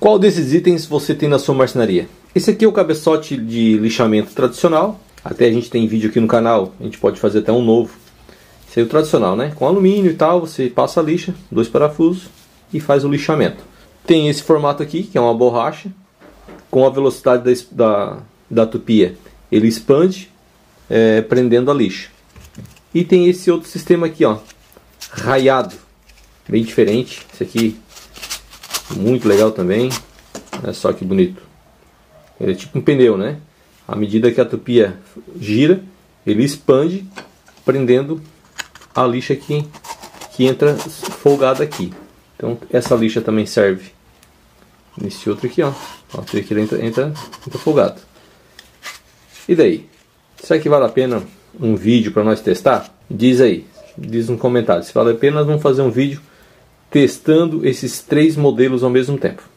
Qual desses itens você tem na sua marcenaria? Esse aqui é o cabeçote de lixamento tradicional. Até a gente tem vídeo aqui no canal, a gente pode fazer até um novo. Esse é o tradicional, né? Com alumínio e tal, você passa a lixa, 2 parafusos e faz o lixamento. Tem esse formato aqui, que é uma borracha, com a velocidade da tupia. Ele expande, prendendo a lixa. E tem esse outro sistema aqui, ó, raiado, bem diferente. Esse aqui, muito legal também. Olha só que bonito. Ele é tipo um pneu, né? À medida que a tupia gira, ele expande, prendendo a lixa que entra folgada aqui. Então essa lixa também serve nesse outro aqui, ó. Aqui ele entra folgado. E daí? Será que vale a pena um vídeo para nós testar? Diz aí, diz no comentário. Se vale a pena, nós vamos fazer um vídeo testando esses 3 modelos ao mesmo tempo.